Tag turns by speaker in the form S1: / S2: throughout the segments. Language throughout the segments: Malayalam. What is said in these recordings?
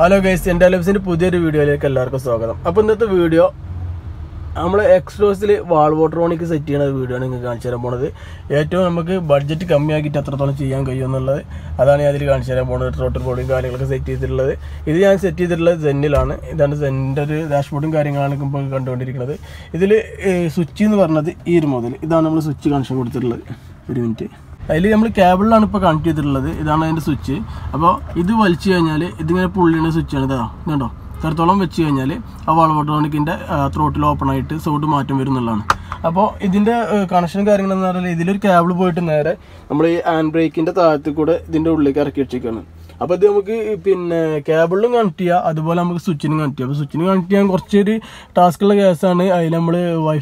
S1: ഹലോ ഗൈസ്, എൻ്റെ ലൈഫിൻ്റെ പുതിയൊരു വീഡിയോയിലേക്ക് എല്ലാവർക്കും സ്വാഗതം. അപ്പോൾ ഇന്നത്തെ വീഡിയോ നമ്മൾ എക്സ്ട്രോസിൽ വാൾവോട്രോണിക് സെറ്റ് ചെയ്യുന്ന ഒരു വീഡിയോ ആണ് നിങ്ങൾക്ക് കാണിച്ചു തരാൻ പോകുന്നത്. ഏറ്റവും നമുക്ക് ബഡ്ജറ്റ് കമ്മിയാക്കിയിട്ട് എത്രത്തോളം ചെയ്യാൻ കഴിയും എന്നുള്ളത് അതാണ് ഞാൻ അതിൽ കാണിച്ചു തരാൻ പോകുന്നത്. ട്രോട്ടർ ബോർഡും കാര്യങ്ങളൊക്കെ സെറ്റ് ചെയ്തിട്ടുള്ളത് ഇത് ഞാൻ സെറ്റ് ചെയ്തിട്ടുള്ളത് സെന്നിലാണ്. ഇതാണ് സെന്നിൻ്റെ ഒരു ഡാഷ്ബോർഡും കാര്യങ്ങളാണ് ഇപ്പോൾ കണ്ടുകൊണ്ടിരിക്കുന്നത്. ഇതിൽ സ്വിച്ച് എന്ന് പറഞ്ഞത് ഈ ഒരു മോഡൽ ഇതാണ് നമ്മൾ സ്വിച്ച് കണക്ഷൻ കൊടുത്തിട്ടുള്ളത്. ഒരു മിനിറ്റ്, അതിൽ നമ്മൾ കേബിളിലാണ് ഇപ്പോൾ കണക്ട് ചെയ്തിട്ടുള്ളത്. ഇതാണ് അതിൻ്റെ സ്വിച്ച്. അപ്പോൾ ഇത് വലിച്ചു കഴിഞ്ഞാൽ ഇതിങ്ങനെ പുള്ളിയുടെ സ്വിച്ചാണ്. ഇതുണ്ടോ, ഇത്രത്തോളം വെച്ച് കഴിഞ്ഞാൽ ആ വാൾവോട്രോണിക്കിൻ്റെ ത്രോട്ടിൽ ഓപ്പൺ ആയിട്ട് സൗണ്ട് മാറ്റം വരും എന്നുള്ളതാണ്. അപ്പോൾ ഇതിൻ്റെ കണക്ഷനും കാര്യങ്ങളെന്ന് പറഞ്ഞാൽ ഇതിലൊരു കേബിൾ പോയിട്ട് നേരെ നമ്മൾ ഈ ഹാൻഡ് ബ്രേക്കിൻ്റെ താഴത്തിൽ കൂടെ ഇതിൻ്റെ ഉള്ളിലേക്ക് ഇറക്കി വെച്ചേക്കാണ്. അപ്പോൾ ഇത് നമുക്ക് പിന്നെ കേബിളിലും കണക്ട് ചെയ്യുക, അതുപോലെ നമുക്ക് സ്വിച്ചിനും കണക്ട് ചെയ്യാം. അപ്പോൾ സ്വിച്ചിന് കണക്ട് ചെയ്യാൻ കുറച്ചൊരു ടാസ്ക്കുള്ള കേസാണ്. അതിൽ നമ്മൾ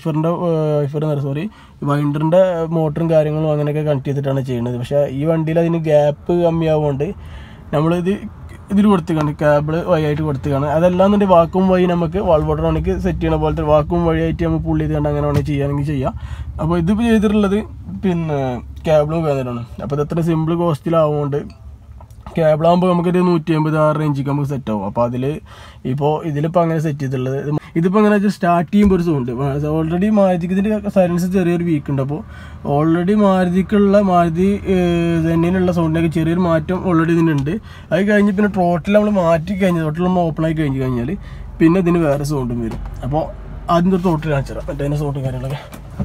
S1: വൈൻഡറിൻ്റെ മോട്ടറും കാര്യങ്ങളും അങ്ങനെയൊക്കെ കണക്ട് ചെയ്തിട്ടാണ് ചെയ്യുന്നത്. പക്ഷേ ഈ വണ്ടിയിൽ അതിന് ഗ്യാപ്പ് കമ്മിയാവുകൊണ്ട് നമ്മളിത് ഇതിൽ കൊടുത്തുകയാണ്, കേബിൾ വഴിയായിട്ട് കൊടുത്തുകയാണ്. അതല്ലാന്നുണ്ടെങ്കിൽ വാക്കും വഴി നമുക്ക് വാൾവോട്രോണിക് സെറ്റ് ചെയ്യണ പോലത്തെ വാക്കും വഴിയായിട്ട് നമുക്ക് പുള്ളി ചെയ്തുകൊണ്ട് അങ്ങനെ വേണമെങ്കിൽ ചെയ്യുകയാണെങ്കിൽ ചെയ്യാം. അപ്പോൾ ഇതിപ്പോൾ ചെയ്തിട്ടുള്ളത് പിന്നെ കേബിളും വേദനയാണ്. അപ്പോൾ ഇത് അത്ര സിമ്പിൾ കോസ്റ്റിലാവുകൊണ്ട് കേബിളാകുമ്പോൾ നമുക്കൊരു 156 റേഞ്ചിക്ക് നമുക്ക് സെറ്റ് ആവും. അപ്പോൾ ഇതിലിപ്പോൾ അങ്ങനെ സെറ്റ് ചെയ്തിട്ടുള്ളത്. ഇതിപ്പോൾ എങ്ങനെ വെച്ചാൽ സ്റ്റാർട്ട് ചെയ്യുമ്പോൾ ഒരു സൗണ്ട് ഓൾറെഡി മാരുതിക്ക് ഇതിൻ്റെ സൈലൻസ് ചെറിയൊരു വീക്ക് ഉണ്ട്. അപ്പോൾ ഓൾറെഡി മാരുതി തന്നെയുള്ള സൗണ്ടിനൊക്കെ ചെറിയൊരു മാറ്റം ഓൾറെഡി ഇതിനുണ്ട്. അത് കഴിഞ്ഞ് പിന്നെ ടോട്ടൽ നമ്മൾ മാറ്റി കഴിഞ്ഞാൽ ടോട്ടൽ നമ്മൾ ഓപ്പൺ ആയി കഴിഞ്ഞാൽ പിന്നെ ഇതിന് വേറെ സൗണ്ടും വരും. അപ്പോൾ ആദ്യം ഒരു ടോട്ടൽ കാണിച്ചു തരാം, മറ്റേ അതിൻ്റെ സൗണ്ടും കാര്യങ്ങളൊക്കെ.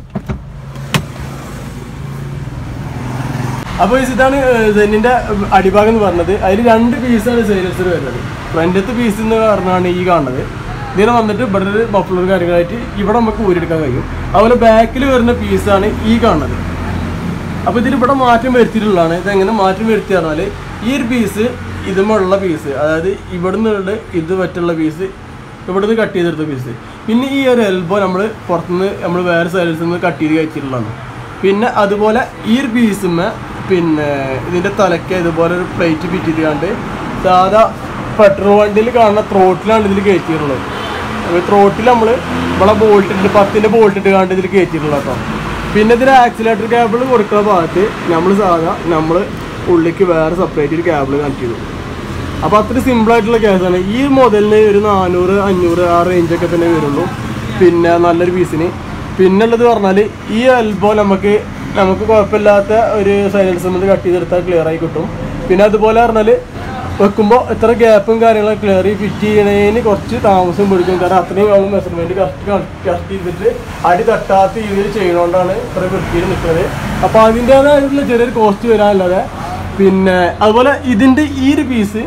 S1: അപ്പോൾ ഇതാണ് സെന്നിൻ്റെ അടിഭാഗം എന്ന് പറഞ്ഞത്. അതിൽ 2 പീസാണ് സൈലൻസർ വരുന്നത്. ഫ്രണ്ടത്തെ പീസ് എന്ന് പറഞ്ഞാണ് ഈ കാണുന്നത്. ഇതിനെ വന്നിട്ട് ഇവിടെ ഒരു ബഫ്ലർ കാര്യങ്ങളായിട്ട് ഇവിടെ നമുക്ക് ഊരിയെടുക്കാൻ കഴിയും. അതുപോലെ ബാക്കിൽ വരുന്ന പീസാണ് ഈ കാണുന്നത്. അപ്പോൾ ഇതിൽ ഇവിടെ മാറ്റം വരുത്തിയിട്ടുള്ളതാണ്. ഇതെങ്ങനെ മാറ്റം വരുത്തി പറഞ്ഞാൽ ഈ ഒരു പീസ് ഇതുമുള്ള പീസ്, അതായത് ഇവിടെ നിന്നുള്ള ഇത് പറ്റുള്ള പീസ്, ഇവിടെ നിന്ന് കട്ട് ചെയ്തെടുത്ത പീസ്, പിന്നെ ഈ ഒരു എൽബോ നമ്മൾ പുറത്തുനിന്ന് നമ്മൾ വേറെ സൈലൻസിൽ നിന്ന് കട്ട് ചെയ്ത് കഴിച്ചിട്ടുള്ളതാണ്. പിന്നെ അതുപോലെ ഈ ഒരു പീസുമ്മ പിന്നെ ഇതിൻ്റെ തലയ്ക്ക് ഇതുപോലെ ഒരു പ്ലേറ്റ് ഫിറ്റ് ചെയ്തുകൊണ്ട് സാധാ പെട്രോൾ വണ്ടിയിൽ കാണുന്ന ത്രോട്ടിലാണ് ഇതിൽ കയറ്റിയിട്ടുള്ളത്. അപ്പോൾ ത്രോട്ടിൽ നമ്മൾ ഇവിടെ ബോൾട്ട് ഇട്ട് 10ൻ്റെ ബോൾട്ട് ഇട്ട് കണ്ട് ഇതിൽ കയറ്റിയിട്ടുള്ളത് കേട്ടോ. പിന്നെ ഇതിന് ആക്സിലേറ്റർ കേബിൾ കൊടുക്കുന്ന ഭാഗത്ത് നമ്മൾ ഉള്ളിലേക്ക് വേറെ സെപ്പറേറ്റ് ഒരു കേബിൾ കണക്ട് ചെയ്തു. അപ്പോൾ അത്ര സിമ്പിളായിട്ടുള്ള കേസാണ്. ഈ മോഡലിന് ഒരു 400-500 ആ റേഞ്ചൊക്കെ തന്നെ വരുള്ളൂ. പിന്നെ നല്ലൊരു പീസിന് പിന്നുള്ളത് പറഞ്ഞാൽ ഈ എൽബോ നമുക്ക് കുഴപ്പമില്ലാത്ത ഒരു സൈലൻസർ നിന്ന് കട്ട് ചെയ്തെടുത്താൽ ക്ലിയർ ആയി കിട്ടും. പിന്നെ അതുപോലെ പറഞ്ഞാൽ വെക്കുമ്പോൾ ഇത്ര ഗ്യാപ്പും കാര്യങ്ങളൊക്കെ ക്ലിയർ ഫിറ്റ് ചെയ്യണതിന് കുറച്ച് താമസം പിടിക്കും. കാരണം അത്രയും നമ്മൾ മെഷർമെൻറ്റ് കറക്റ്റ് ചെയ്തിട്ട് അടി തട്ടാത്ത രീതിയിൽ ചെയ്യണോണ്ടാണ് ഇത്ര വൃത്തിയിൽ നിൽക്കുന്നത്. അപ്പോൾ അതിൻ്റേതായിട്ടുള്ള ചെറിയൊരു കോസ്റ്റ് വരാനല്ലാതെ പിന്നെ അതുപോലെ ഇതിൻ്റെ ഈ ഒരു പീസ്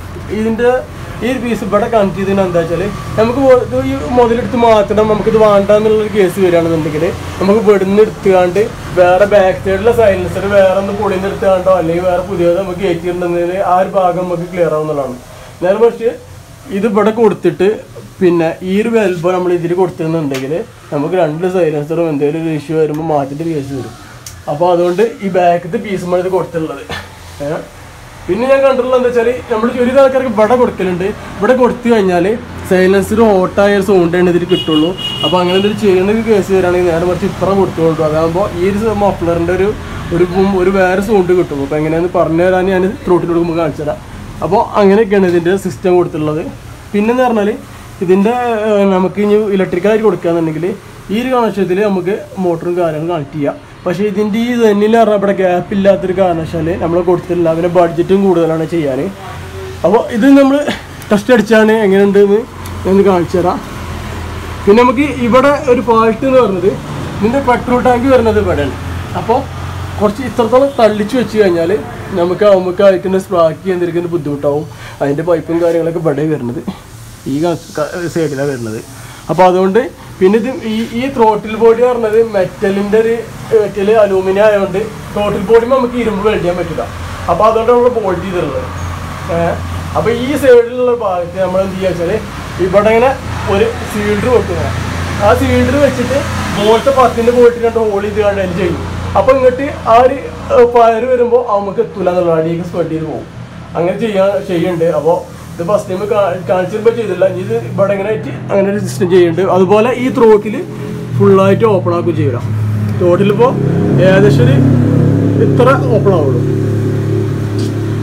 S1: ഇവിടെ കണക്ട് ചെയ്തതിന് എന്താ വെച്ചാൽ നമുക്ക് ഈ മുതലെടുത്ത് മാറ്റണം, നമുക്കിത് വേണ്ടെന്നുള്ളൊരു കേസ് വരികയാണെന്നുണ്ടെങ്കിൽ നമുക്ക് ഇവിടുന്ന് എടുത്തുകൊണ്ട് വേറെ ബാക്ക് സൈഡിലെ സൈലൻസർ വേറെ ഒന്ന് പൊളിന്ന് എടുത്തുകൊണ്ടോ അല്ലെങ്കിൽ വേറെ പുതിയത് നമുക്ക് കയറ്റിയിട്ടുണ്ടെന്നതിൽ ആ ഒരു ഭാഗം നമുക്ക് ക്ലിയർ ആവുന്നതാണ്. നേരെ മറിച്ച് ഇത് ഇവിടെ കൊടുത്തിട്ട് പിന്നെ ഈ ഒരു വെൽബോ നമ്മൾ ഇതിൽ കൊടുത്തിരുന്നുണ്ടെങ്കിൽ നമുക്ക് 2 സൈലൻസറും എന്തെങ്കിലും ഒരു ഇഷ്യൂ വരുമ്പോൾ മാറ്റിൻ്റെ കേസ് വരും. അപ്പോൾ അതുകൊണ്ട് ഈ ബാക്കത്തെ പീസുമാണ് ഇത് കൊടുത്തിട്ടുള്ളത്. പിന്നെ ഞാൻ കണ്ടിട്ടുള്ളത് എന്താ വെച്ചാൽ നമ്മൾ ഒരു ആൾക്കാർക്ക് ഇവിടെ കൊടുക്കലുണ്ട്. ഇവിടെ കൊടുത്തു കഴിഞ്ഞാൽ സൈലൻസർ ഹോട്ടായ ഒരു സൗണ്ടാണ് ഇതിൽ കിട്ടുള്ളൂ. അപ്പോൾ അങ്ങനെ എന്തെങ്കിലും ചെയ്യുന്ന കേസ് വരികയാണെങ്കിൽ നേരെ മറിച്ച് ഇത്ര കൊടുത്തുകൊണ്ടു. അതാകുമ്പോൾ ഈ ഒരു മഫ്ലറിൻ്റെ ഒരു വേറെ സൗണ്ട് കിട്ടും. അപ്പോൾ എങ്ങനെയാണെന്ന് പറഞ്ഞു തരാൻ ഞാൻ ത്രോട്ടിൽ കൊടുക്കുമ്പോൾ കാണിച്ചു തരാം. അപ്പോൾ അങ്ങനെയൊക്കെയാണ് ഇതിൻ്റെ സിസ്റ്റം കൊടുത്തിട്ടുള്ളത്. പിന്നെന്ന് പറഞ്ഞാൽ ഇതിൻ്റെ നമുക്ക് ഇനി ഇലക്ട്രിക്കലായിട്ട് കൊടുക്കുകയാണെന്നുണ്ടെങ്കിൽ ഈ ഒരു കണക്ഷത്തിൽ നമുക്ക് മോട്ടറും കാര്യങ്ങളും കണക്ട് ചെയ്യാം. പക്ഷേ ഇതിൻ്റെ ഈ സെന്നിൽ പറഞ്ഞാൽ ഇവിടെ ഗ്യാപ്പ് ഇല്ലാത്തൊരു കാരണവശാൽ നമ്മൾ കൊടുത്തിട്ടില്ല. പിന്നെ ബഡ്ജറ്റും കൂടുതലാണ് ചെയ്യാൻ. അപ്പോൾ ഇത് നമ്മൾ ടെസ്റ്റ് അടിച്ചാണ് എങ്ങനെയുണ്ടെന്ന് ഞാൻ കാണിച്ചു തരാം. പിന്നെ നമുക്ക് ഇവിടെ ഒരു ഫാൾട്ട് എന്ന് പറഞ്ഞത് ഇതിൻ്റെ പെട്രോൾ ടാങ്ക് വരുന്നത് ഇവിടെയാണ്. അപ്പോൾ കുറച്ച് ഇത്രത്തോളം തള്ളിച്ച് വെച്ച് കഴിഞ്ഞാൽ നമുക്ക് അയക്കുന്ന സ്പ്രാക്ക് എന്തെങ്കിലും ബുദ്ധിമുട്ടാവും. അതിൻ്റെ പൈപ്പും കാര്യങ്ങളൊക്കെ ഇവിടെ വരുന്നത് ഈ സൈഡിലാണ് വരുന്നത്. അപ്പോൾ അതുകൊണ്ട് പിന്നെ ഇത് ഈ ത്രോട്ടിൽ ബോഡി പറഞ്ഞത് മെറ്റൽ അലൂമിനിയം ആയതുകൊണ്ട് ത്രോട്ടിൽ ബോഡിയുമ്പോൾ നമുക്ക് ഇരുമ്പ് വെൽഡ് ചെയ്യാൻ പറ്റില്ല. അപ്പോൾ അതുകൊണ്ട് നമ്മൾ ബോൾട്ട് ചെയ്തിട്ടുള്ളത്. അപ്പോൾ ഈ സൈഡിലുള്ള ഭാഗത്ത് നമ്മൾ എന്ത് ചെയ്യുക വെച്ചാൽ ഇവിടെ ഇങ്ങനെ ഒരു സീൽഡർ വെക്കുക. ആ സീൽഡർ വെച്ചിട്ട് ബോൾട്ട് 10ൻ്റെ ബോൾട്ട് 2 ഹോൾ ചെയ്ത് കണ്ട് അതിന് ചെയ്യും. അപ്പോൾ ഇങ്ങോട്ട് ആ ഒരു ഫയർ വരുമ്പോൾ നമുക്ക് എത്തൂല എന്നുള്ള അടിയൊക്കെ സ്പ്രെഡ് ചെയ്ത് പോകും. അങ്ങനെ ചെയ്യുന്നുണ്ട്. അപ്പോൾ ഇത് ഫസ്റ്റ് ടൈം കാണിച്ചിരുമ്പോൾ ചെയ്തില്ല. ഇത് ഇവിടെ ഇങ്ങനെ ആയിട്ട് അങ്ങനെ ഒരു സിസ്റ്റം ചെയ്യുന്നുണ്ട്. അതുപോലെ ഈ ത്രോട്ടിൽ ഫുള്ളായിട്ട് ഓപ്പൺ ആക്കുകയും ചെയ്യാം. ത്രോട്ടിലിപ്പോൾ ഏകദേശം ഒരു ഇത്ര ഓപ്പൺ ആവുള്ളൂ.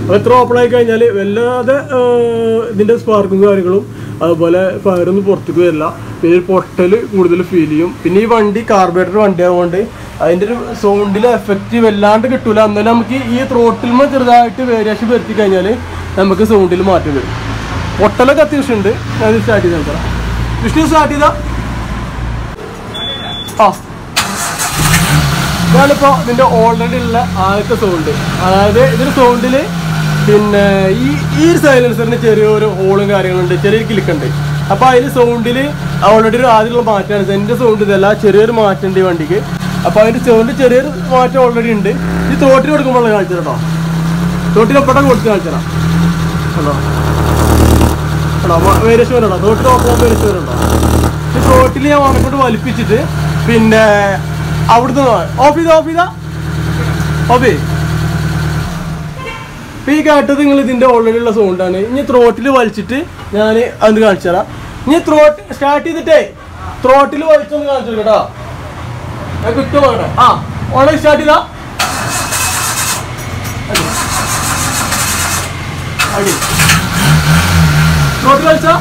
S1: അപ്പോൾ എത്ര ഓപ്പൺ ആയി കഴിഞ്ഞാൽ വല്ലാതെ ഇതിൻ്റെ സ്പാർക്കും കാര്യങ്ങളും അതുപോലെ ഫയറൊന്നും പുറത്തേക്ക് വരില്ല. പിന്നെ പൊട്ടൽ കൂടുതൽ ഫീൽ ചെയ്യും. പിന്നെ ഈ വണ്ടി കാർബറേറ്റർ വണ്ടി ആയതുകൊണ്ട് അതിൻ്റെ ഒരു സൗണ്ടിലെ എഫക്റ്റ് വല്ലാണ്ട് കിട്ടില്ല. എന്നാലും നമുക്ക് ഈ ത്രോട്ടിൽമ ചെറുതായിട്ട് വേരിയേഷൻ വരുത്തി കഴിഞ്ഞാൽ നമുക്ക് സൗണ്ടിൽ മാറ്റം വരും. പൊട്ടലൊക്കെ അത്യാവശ്യം ഉണ്ട്. ഞാൻ സ്റ്റാർട്ട് ചെയ്ത് നോക്കാം. വിഷ്ണു സ്റ്റാർട്ട് ചെയ്താ ഞാനിപ്പോൾ ഇതിൻ്റെ ഓൾറെഡി ഉള്ള ആദ്യത്തെ സൗണ്ട്, അതായത് ഇതിൻ്റെ സൗണ്ടിൽ പിന്നെ ഈ ഒരു സൈലൻസറിന് ചെറിയൊരു ഹോളും കാര്യങ്ങളുണ്ട്, ചെറിയൊരു ക്ലിക്കുണ്ട്. അപ്പോൾ അതിന് സൗണ്ടിൽ ഓൾറെഡി ഒരു ആദ്യമുള്ള മാറ്റമാണ്. എൻ്റെ സൗണ്ട് ഇതല്ല, ചെറിയൊരു മാറ്റം ഉണ്ട് ഈ വണ്ടിക്ക്. അപ്പോൾ അതിൻ്റെ സൗണ്ട് ചെറിയൊരു മാറ്റം ഓൾറെഡി ഉണ്ട്. ഈ തോട്ടിൽ കൊടുക്കുമ്പോൾ കാണിച്ചു കേട്ടോ, തോട്ടിലൊപ്പം കൊടുത്ത് കാണിച്ചാ ഹലോ ഹലോ വേരിയേഷൻ വരണോ, തോട്ടിൽ നോക്കുമ്പോൾ വേരിയേഷൻ വരണോ. ഈ തോട്ടിൽ ഞാൻ ഉണക്കോട്ട് വലിപ്പിച്ചിട്ട് പിന്നെ അവിടുന്ന് ഓഫ് ചെയ്താ ഈ കേട്ടത് നിങ്ങൾ ഇതിൻ്റെ ഓൾറെഡി ഉള്ള സൗണ്ടാണ്. ഇനി ത്രോട്ടിൽ വലിച്ചിട്ട് ഞാൻ അത് കാണിച്ചു തരാം. ഇനി ത്രോട്ട് സ്റ്റാർട്ട് ചെയ്തിട്ടേ ത്രോട്ടിൽ വലിച്ചൊന്ന് കാണിച്ചു കേട്ടോ, ഞാൻ കിട്ടും. ഓൾറെഡി സ്റ്റാർട്ട് ചെയ്താ ത്രോട്ടിൽ വലിച്ചാ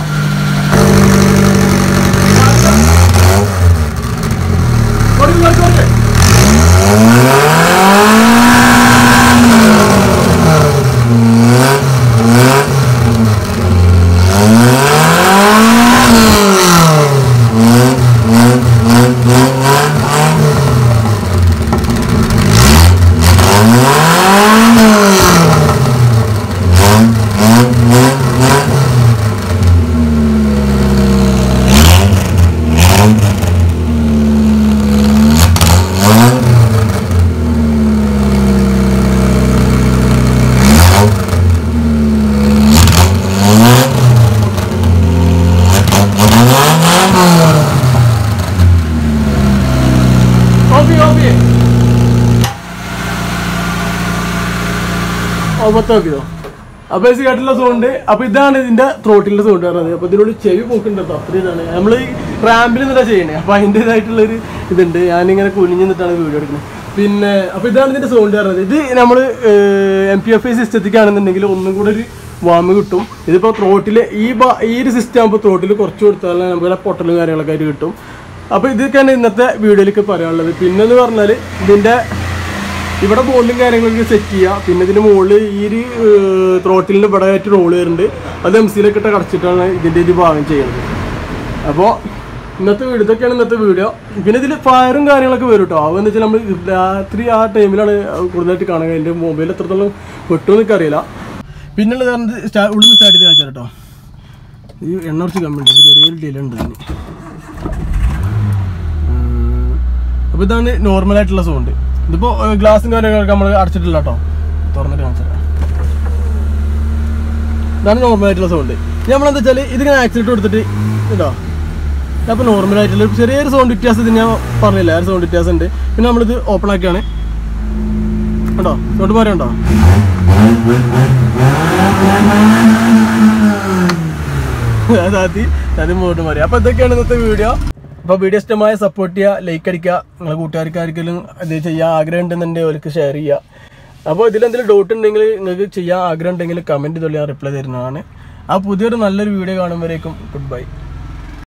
S1: നോക്കിയോ. അപ്പോൾ ഈ കേട്ടുള്ള സൗണ്ട്. അപ്പോൾ ഇതാണ് ഇതിൻ്റെ ത്രോട്ടിൻ്റെ സൗണ്ട് പറഞ്ഞത്. അപ്പോൾ ഇതിനുള്ളിൽ ചെവി പോക്കുണ്ട് കേട്ടോ, അത്ര ഇതാണ്. നമ്മൾ ഈ റാമ്പിൽ നിന്നിട്ടാണ് ചെയ്യണേ. അപ്പോൾ അതിൻ്റേതായിട്ടുള്ളൊരു ഇതുണ്ട്. ഞാനിങ്ങനെ കുനിഞ്ഞ് നിന്നിട്ടാണ് വീഡിയോ എടുക്കുന്നത്. പിന്നെ അപ്പോൾ ഇതാണ് ഇതിൻ്റെ സൗണ്ട് പറഞ്ഞത്. ഇത് നമ്മൾ MPFI സിസ്റ്റത്തിക്കാണെന്നുണ്ടെങ്കിൽ ഒന്നും കൂടെ ഒരു വാമ് കിട്ടും. ഇതിപ്പോൾ ത്രോട്ടിൽ ഈ ഒരു സിസ്റ്റം ആകുമ്പോൾ ത്രോട്ടിൽ കുറച്ച് കൊടുത്താൽ നമുക്ക് പൊട്ടലും കാര്യങ്ങളൊക്കെ ആയിട്ട് കിട്ടും. അപ്പോൾ ഇതൊക്കെയാണ് ഇന്നത്തെ വീഡിയോയിലേക്ക് പറയാനുള്ളത്. പിന്നെന്ന് പറഞ്ഞാൽ ഇതിൻ്റെ ഇവിടെ ബോളിലും കാര്യങ്ങളൊക്കെ സെറ്റ് ചെയ്യുക. പിന്നെ ഇതിൻ്റെ മുകളിൽ ഈ ഒരു ത്രോട്ടിലിന് ഇവിടെ ആയിട്ട് റോള് വരുന്നുണ്ട്. അത് MC-ലൊക്കെ ഇട്ട് കടച്ചിട്ടാണ് ഇതിൻ്റെ ഒരു ഭാഗം ചെയ്യുന്നത്. അപ്പോൾ ഇന്നത്തെ വീഡിയോ ഇതൊക്കെയാണ് ഇന്നത്തെ വീഡിയോ. പിന്നെ ഇതിൽ ഫയറും കാര്യങ്ങളൊക്കെ വരും കേട്ടോ. അതെന്ന് വെച്ചാൽ നമ്മൾ രാത്രി ആ ടൈമിലാണ് കൂടുതലായിട്ട് കാണുക. എൻ്റെ മൊബൈൽ എത്രത്തോളം പെട്ടെന്ന് എനിക്ക് അറിയില്ല. പിന്നുള്ളത് ഉള്ളിൽ നിന്ന് സ്റ്റാർട്ട് ചെയ്ത് കാണിച്ചാൽ കേട്ടോ, ഈ എണ്ണ കുറച്ച് കമ്മിയുണ്ട്. അപ്പോൾ ചെറിയൊരു ഡിലേ ഉണ്ട് ഇതിന്. അപ്പോൾ ഇതാണ് നോർമലായിട്ടുള്ള സൗണ്ട്. ഇതിപ്പോൾ ഗ്ലാസും കാര്യങ്ങളൊക്കെ നമ്മൾ അടച്ചിട്ടില്ല കേട്ടോ, തുറന്നിട്ട് കാണിച്ചാൽ. ഇതാണ് നോർമലായിട്ടുള്ള സൗണ്ട്. നമ്മളെന്താ വെച്ചാൽ ഇതിങ്ങനെ ആക്സിഡൻറ്റ് കൊടുത്തിട്ട് കേട്ടോ, അപ്പോൾ നോർമലായിട്ടുള്ള ചെറിയൊരു സൗണ്ട് വ്യത്യാസം ഇത് ഞാൻ പറഞ്ഞില്ല, ആ സൗണ്ട് വ്യത്യാസം ഉണ്ട്. പിന്നെ നമ്മളിത് ഓപ്പൺ ആക്കിയാണ് കേട്ടോ, സൗണ്ട് പറയുണ്ടോ. അത് മുന്നോട്ട് മാറി. അപ്പോൾ ഇതൊക്കെയാണ് ഇന്നത്തെ വീഡിയോ. അപ്പോൾ വീഡിയോ ഇഷ്ടമായ സപ്പോർട്ട് ചെയ്യുക, ലൈക്ക് അടിക്കുക. നിങ്ങളെ കൂട്ടുകാർക്കാർക്കെങ്കിലും ഇത് ചെയ്യാൻ ആഗ്രഹം ഉണ്ടെന്നുണ്ടെങ്കിൽ അവർക്ക് ഷെയർ ചെയ്യുക. അപ്പോൾ ഇതിലെന്തെങ്കിലും ഡൗട്ട് ഉണ്ടെങ്കിൽ നിങ്ങൾക്ക് ചെയ്യാൻ ആഗ്രഹം ഉണ്ടെങ്കിൽ കമൻറ്റ് ചെയ്തോളി, ഞാൻ റിപ്ലൈ തരുന്നതാണ്. ആ പുതിയൊരു നല്ലൊരു വീഡിയോ കാണുമ്പോഴേക്കും ഗുഡ് ബൈ.